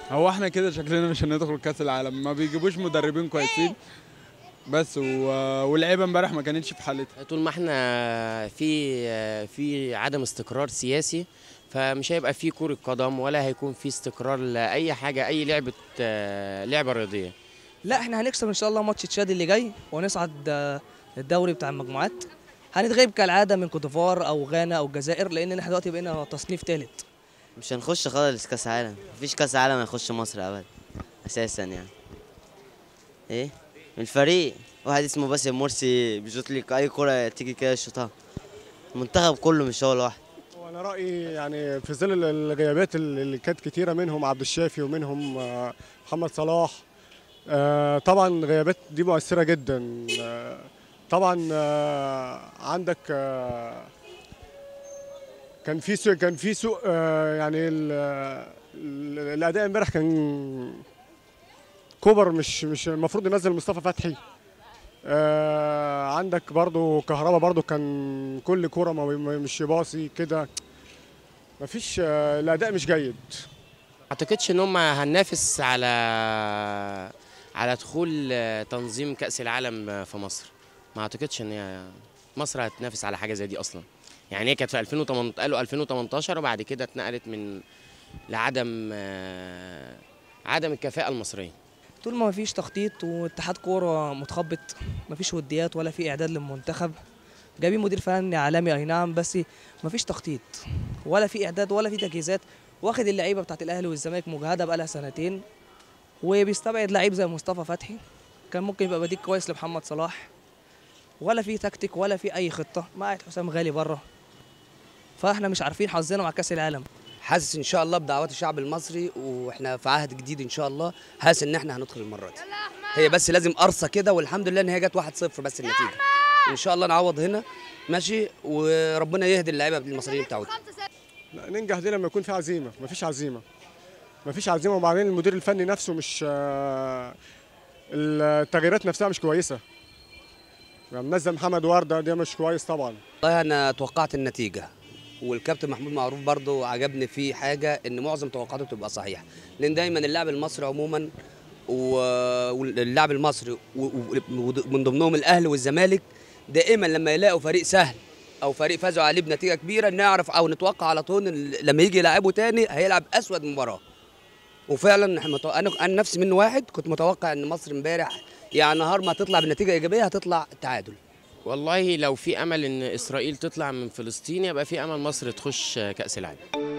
هو احنا كده شكلنا مش هندخل كاس العالم، ما بيجيبوش مدربين كويسين بس واللعيبه امبارح ما كانتش في حالتها. طول ما احنا في عدم استقرار سياسي، فمش هيبقى في كرة قدم ولا هيكون في استقرار لأي حاجة، أي لعبة رياضية. لا احنا هنكسب ان شاء الله ماتش تشاد اللي جاي ونصعد الدوري بتاع المجموعات. هنتغيب كالعاده من كوت ديفوار او غانا او الجزائر، لان احنا دلوقتي بقينا تصنيف ثالث. مش هنخش خالص كاس عالم، مفيش كاس عالم هيخش مصر ابدا اساسا يعني. ايه الفريق واحد اسمه باسم مرسي بيشوط لك اي كره تيجي كده يشوطها. المنتخب كله مش هو لوحده. وانا رايي يعني في ظل الغيابات اللي كانت كتيره، منهم عبد الشافي ومنهم محمد صلاح. طبعا غيابات دي مؤثره جدا. طبعا عندك كان في سوء يعني الاداء امبارح كان كوبر مش المفروض ينزل مصطفى فتحي. عندك برضو كهربا، برضو كان كل كوره مش باصي كده. مفيش الاداء مش جيد. ما اعتقدش ان هم هننافس على دخول تنظيم كأس العالم في مصر. ما اعتقدش ان مصر هتنافس على حاجة زي دي اصلا. يعني هي كانت في 2018، قالوا 2018 وبعد كده اتنقلت من لعدم عدم الكفاءة المصرية. طول ما مفيش تخطيط واتحاد كوره متخبط، مفيش وديات ولا في اعداد للمنتخب. جايبين مدير فني عالمي اي نعم، بس مفيش تخطيط ولا في اعداد ولا في تجهيزات. واخد اللعيبه بتاعت الاهلي والزمالك مجهده بقالها سنتين، وبيستبعد لعيب زي مصطفى فتحي كان ممكن يبقى بديل كويس لمحمد صلاح. ولا في تكتيك ولا في اي خطه، ما قاعد حسام غالي بره. فاحنا مش عارفين حظنا مع كاس العالم. حاسس ان شاء الله بدعوات الشعب المصري، واحنا في عهد جديد ان شاء الله. حاسس ان احنا هندخل المره دي. هي بس لازم قرصه كده، والحمد لله ان هي جت 1-0 بس النتيجه. ان شاء الله نعوض هنا ماشي، وربنا يهدي اللعيبه المصريين بتاعتنا. ننجح دي لما يكون في عزيمه. مفيش عزيمه. وبعدين المدير الفني نفسه مش التغييرات نفسها مش كويسه. يعني منزل محمد ورده ده مش كويس طبعا. والله انا توقعت النتيجه، والكابتن محمود معروف برضو عجبني فيه حاجه، ان معظم توقعاته تبقى صحيحه. لان دايما اللاعب المصري عموما واللاعب المصري ومن ضمنهم الاهلي والزمالك، دائما لما يلاقوا فريق سهل او فريق فازوا عليه بنتيجه كبيره، نعرف او نتوقع على طول إن لما يجي يلعبه تاني هيلعب اسود مباراه. وفعلا انا نفسي منه واحد كنت متوقع ان مصر امبارح يعني نهار ما تطلع بنتيجه ايجابيه هتطلع تعادل. والله لو في امل ان اسرائيل تطلع من فلسطين، يبقى في امل مصر تخش كأس العالم.